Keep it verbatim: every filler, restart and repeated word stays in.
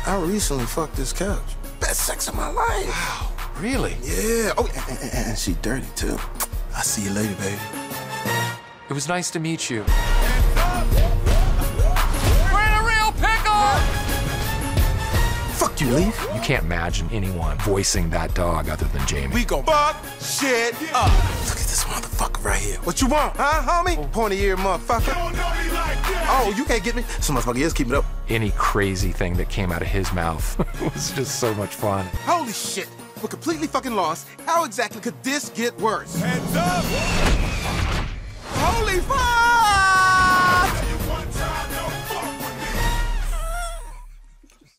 I recently fucked this couch. Best sex of my life. Wow, really? Yeah. Oh, and, and, and she dirty, too. I'll see you later, baby. It was nice to meet you. Fuck you, Leaf. You can't imagine anyone voicing that dog other than Jamie. We gon' fuck shit up. Look at this motherfucker right here. What you want, huh, homie? Pointy ear motherfucker. Oh, you can't get me. This motherfucker is keeping it up. Any crazy thing that came out of his mouth was just so much fun. Holy shit. We're completely fucking lost. How exactly could this get worse? Heads up! Holy fuck!